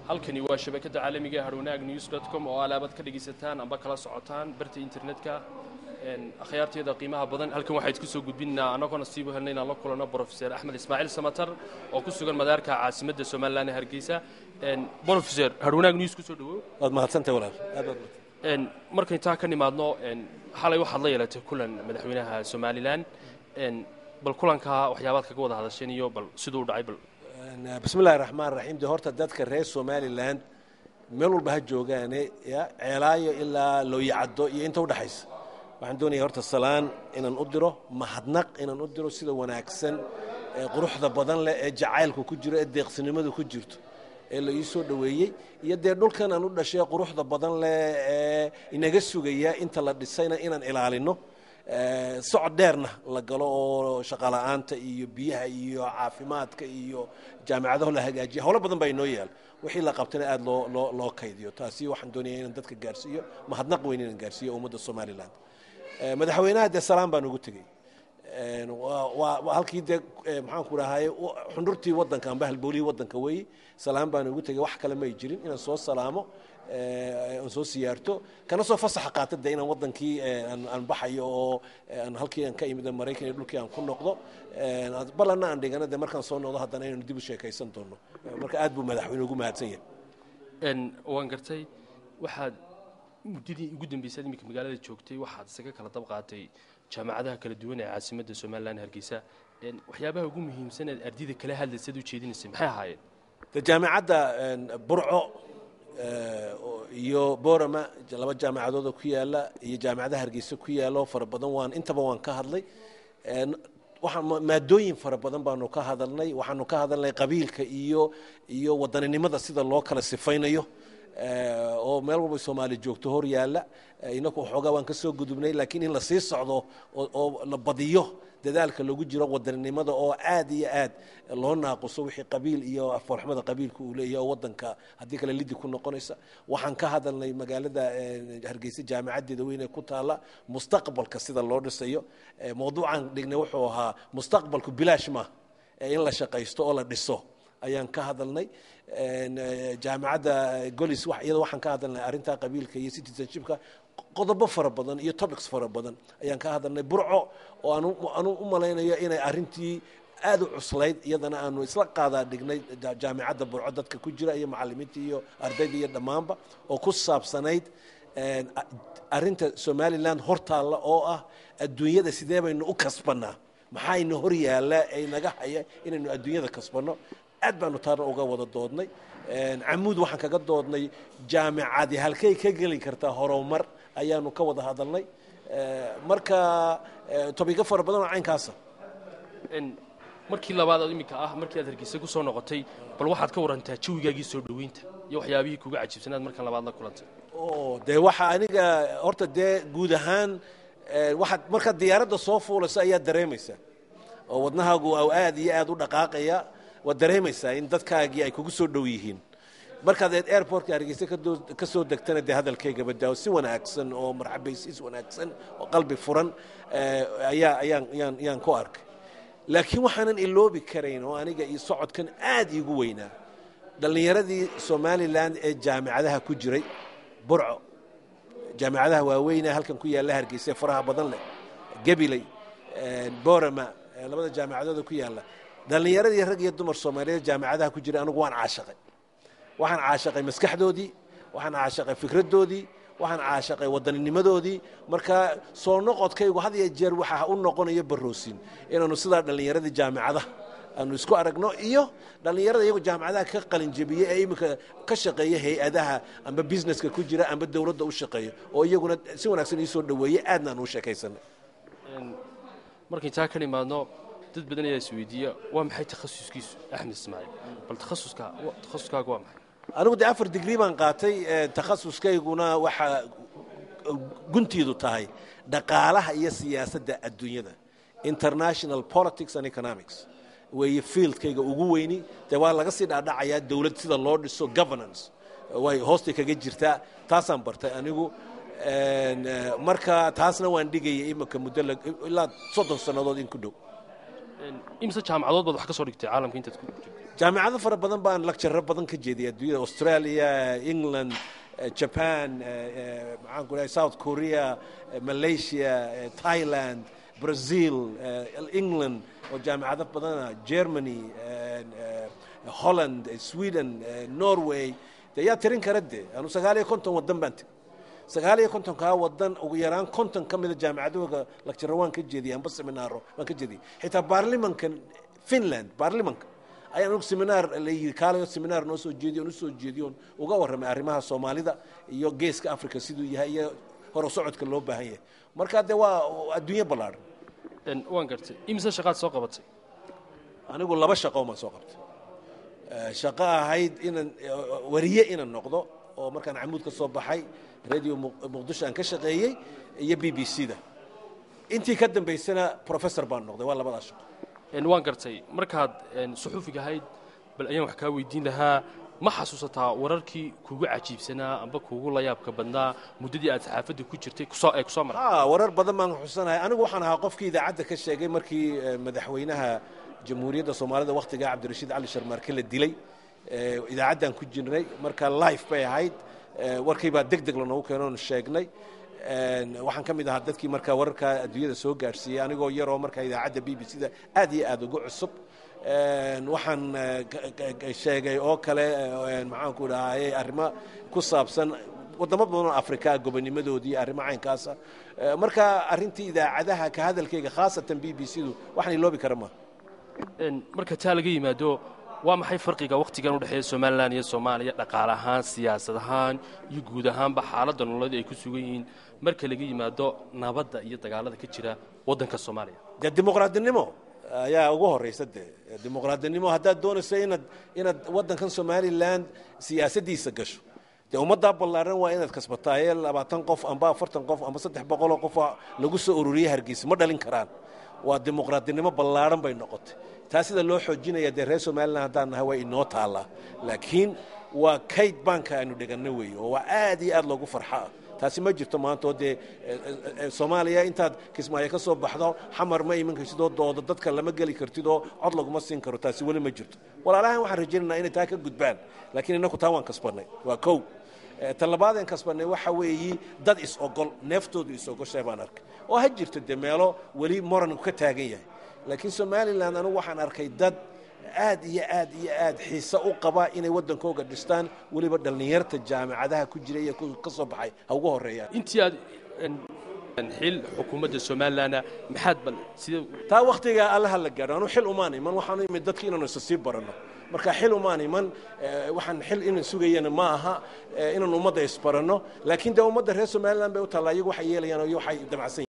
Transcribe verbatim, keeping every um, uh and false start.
halkani waa shabakada caalamiga ah harwanaag news dot com oo alaabad ka dhigaysataan amba kala socotaan barta internetka een akhyaarteeda qiimaha badan halkan waxa isku soo gudbinaa anagoo nasiib u helnay inaan la kulano Professor Axmed Ismaaciil Samatar oo ku sugan madaarka caasimadda Soomaaliland Hargeysa een Professor harwanaag news ku soo dhawo waad mahadsantahay walaal aad aad een markay taa ka nimaadno een xalay waxa la yeelatay kulan madaxweynaha Soomaaliland een bal kulanka waxyaabaad kaga wada hadasheen iyo bal sidoo u dhacay bal بسم الله الرحمن الرحيم ده هرت دتك الرئيس سوماليلاند ملول بها جوجاني يا علاية إلا لو يعدو ينتو دحيس waxaan doonaya horta salaan inaan u diro mahadnaq inaan u diro sida wanaagsan ee quruxda badan leh ee jacaylku ku jiro ee deeqsinimadu ku jirto ee la ii soo dhaweeyay iyo dee dhulkan aan u dhashay quruxda badan leh ee inaga sugaya inta la dhisayna inaan ilaalino socod dheerna la galo oo shaqalaanta iyo biyaha iyo caafimaadka iyo jaamacadaha la hagaajiyo hawlo badan baa inoo yaal wixii la qabtana aad loo loo loo kaydiyo taasi waxaan doonayaa inaan dadka gaarsiiyo mahadnaq weyn inaan gaarsiiyo ummadda Soomaaliland madaxweynaha de salaam baan ugu tagay een waa halkii de maxaan ku rahay xundurtii wadanka amba halboolii wadanka way salaam baan ugu tagay wax kale ma jirin inaan soo salaamo ee aan soo siyaarto kana soo fasax qaatay inaan wadankii aan baxayo oo aan halkii aan ka imid Mareykan iyo dhulkii aan ku noqdo ee balana aan dhigana de markaan soo noqdo haddana inaan dib u sheekaysan doono marka aad buu madaxweynuhu ugu mahadsan yahay een waan gartay waxaad muddadii ugu dambeysay imika magaalada joogtay waxaad isaga kala dab qaatay jaamacadaha kala duwan ee caasimadda Soomaaliland Hargeysa een waxyaabaha ugu muhiimsan ee ardayda kala hadlaysay u jeedinaysa maxay ahaayeen jaamacadda Burco iyo Boorama laba jaamacadood ku yaala iyo jaamacadaha Hargeysa ku yaalo fara badan waan intaba waan ka hadlay waxaan maadooyin fara badan baanu ka hadalnay waxaanu ka hadalnay qabiilka iyo iyo wadaninimada sida loo kala sifaynayo oo meel walba Soomaali joogto hor yaala inaku xogaa waan ka soo gudubnay laakiin in la sii socdo oo la badiyo dadaalka lagu jiro wadaninimada oo aad iyo aad loo naaqoso wixii qabiil iyo farxmada qabiilku uu leeyahay wadanka hadii kale lidi ku noqonaysa waxaan ka hadalnay magaalada Hargeysa jaamacadeeda weyn ee ku taala mustaqbalka sida loo dhisayo mowduucan dhignay wuxuu ahaa mustaqbalku bilaash ma in la shaqaysto oo la dhiso ayaan ka hadalnay jaamacadda Golis wax iyada waxaan ka hadalnay arinta qabiilka iyo citizenshipka qodobo fara badan iyo topics fara badan ayaan ka hadalnay Burco oo aanu aanu u maleynayo inay arintii aad u cuslayd iyadana aanu isla qaadaa dhignay jaamacadda Burco dadka ku jira iyo macallimiinta iyo ardayda iyo dhamaanba oo ku saabsanayd arinta Somaliland hortaala oo ah adduunyada sidee baynu u kasbanaa maxayna hor yaala ay naga haya inaynu adduunyada kasbano aad baanu taana uga wada doodnay een amuud waxaan kaga doodnay jaamacadii halkay ka gali kartaa horumar ayaanu ka wada hadalnay marka topic far badan oo caynkaas een markii labaad aad imika ah markii aad Hargeysa ku soo noqotay bal waxaad ka warantaa jawigaagii soo dhaweynta iyo waxyaabihii kuga cajiibsanaad marka labaad la kulantay oo de waxa aniga horta de guud ahaan waxaad marka diyaaradda soo fuulaysa ayaa dareemaysaa oo wadnahaagu aad iyo aad u dhaqaaqaya wadareemaysaa in dadkaagii ay kugu soo dhow yihiin markaad airportka Hargeysa ka soo degtana de hadalkayga badaaw si wanaagsan oo marxabaysiis wanaagsan oo qalbi furan ayaa ayaan ayaan ayaan ku arkay laakiin waxaanan iloobi karayn oo aniga iyo socodkan aad iigu weynaa dhalinyaradii Somaliland ee jaamacadaha ku jiray Burco jaamacadaha waaweyn halkan ku yaala Hargeysa faraha badan leh Gabiley Boorama labada jaamacadood ku yaala dhalinyaradii rag iyo dumar Soomaaliyeed jaamacadaha ku jira anigu waan caashaqay waxaan caashaqay maskaxdoodii waxaan caashaqay fikradoodii waxaan caashaqay wadannimadadoodii marka soo noqodkaygu had iyo jeer waxa uu noqonayo baroosin inaanu sida dhalinyaradii jaamacadaha aanu isku aragno iyo dhalinyarada iyagu jaamacadaha ka qalin jabiyay ee imika ka shaqeeya hay'adaha amba businesska ku jira amba dawladda u shaqeeyo oo iyaguna si wanaagsan ii soo dhaweeyay aadna aan u sheekaysanay markii taa ka nimaadno dad badan ayaa isweydiiya waa maxay takhasuskiisu Axmed Ismaaciil bal takhasuska takhasuskaagu waa maxay anigu de afar degree baan qaatay takhasuskayguna waxa guntiidu tahay dhaqaalaha iyo siyaasadda adduunyada international politics and economics way fieldkayga ugu weyni de waa laga sii dhaadhacayaa dawlad sida loo dhiso governance way hoosta kaga jirtaa taasaan bartay anigu marka taasna waan dhigayay imika muddo ilaa soddon sanadood in ku dhow imsa jaamacadood baad wax ka soo dhigtay caalamka intaad ku jirtay jaamacado fara badan baan lecture badan ka jeediyay adduunyada Australia, England, Japan, maxaan ku leeyahay South Korea, Malaysia, Thailand, Brazil, England oo jaamacado badan Germany, Holland, Sweden, Norway yaa tirin karade anu sagaal iyo konton wadan baan sagaal iyo konton ka wadan ugu yaraan konton kamid jaamacadooda lecture waan ka jeediyay amba seminaaro waan ka jeediyay xitaa baarlamaanka Finland baarlamaanka ayaan ugu seminar leeyahay kaalayo seminar noo soo jeediyo noo soo jeediyo uga warramay arrimaha Soomaalida iyo geeska Afrika sidoo yahay iyo hor u socodka loo baahan yahay marka de waa adduunyo ballaaran een waan gartay imisa shaqaad soo qabatay anigu laba shaqo ma soo qabtay shaqo ahayd inaan wariye inaan noqdo oo markaan camuud ka soo baxay radio muqdisho aan ka shaqeeyay iyo B B C da intii ka dambeysana professor baan noqday waa labadaas shaqo een waan gartay markaad een suxufiga ahayd bal ayaan wax ka weydiin lahaa ma xasuusataa wararkii kugu cajiibsanaa amba kugu la yaabka badnaa muddadii aad saxaafadda ku jirtay ku soo ay ku soo maray ah warar badan baan xusanahay anigu waxaan ahaa qofkii idaacadda ka sheegay markii madaxweynaha jamhuuriyadda Soomaalida waqtiga Cabdirashiid Cali Sharmaarke la dilay idaacaddan ku jirnay marka live bay ahayd warkii baa degdeg la noogu keenay oo sheegnay waxaan kamid ahaa dadkii marka wararka adduunyada soo gaarsiiyay anigoo yar oo marka idaacadda B B C da aad iyo aad ugu cusub waxaan sheegay oo kale maxaan ku dhahay arrimo ku saabsan wadamo badan oo Afrika gobonimadoodii arrimo caynkaas marka arintii idaacadaha ka hadalkayga khaasatan B B C du waxaan iloobi karaa ma een marka taa laga yimaado waa maxay farqiga waqtigan u dhaxeeya Soomaaliland iyo Soomaaliya dhaqaale ahaan siyaasad ahaan iyo guud ahaanba xaaladda nololeed ay ku sugan yihiin marka laga yimaado nabadda iyo dagaalada ka jira wadanka Soomaaliya dimuqraadinimo ayaa ugu horeysa dimuqraadinimo haddaad doonayso inaad inaad wadankan Soomaaliland siyaasadiisa gasho de ummadda ballaaran waa inaad kasbataay labaatan qof amba afartan qof amba saddex boqol qof lagu soo ururiyay Hargeysa ma dhalin karaan waa dimuqraadinimo ballaaran bay noqotay taasida loo xoojinaya de reer Soomaaliland hadaan nahay way inoo taala laakiin waa kayd banka aanu dhiganay weeyo waa aad iyo aad loogu farxaa taasi ma jirto maanta oo de Soomaaliya intaad kismaayo ka soo baxdo xamar ma iman kartid oo doodo dadka lama gali kartid oo cod laguma siin karo taasi wali ma jirto walaalahan waxaan rajaynaynaa inay taa ka gudbaan laakiin inaku taa waan kasbanay waa kow talabaadeen kasbanay waxa weeyi dad is ogol neeftoodu is ogoshay baan arkay oo ha jirto de meelo wali moran ka taagan yahay laakiin Soomaaliland anu waxaan arkay dad aad iyo aad iyo aad xiisa u qaba inay wadankooga dhistaan waliba dhalinyarta jaamacadaha ku jiray ee ka soo baxay ha ugu horeeyaan intii aad xil xukuumadda Soomaaliland maxaad bal sida taa waqtiga allaha la gaaro anu xil umaan iman waxaan imid dadkii inaan is sii barano marka xil umaan iman waxaan xil inaan sugayana ma aha inaan ummadda is barano laakiin de ummadda reer Soomaaliland bay u talaayigu waxay yeelayaan oo waxay dabacsan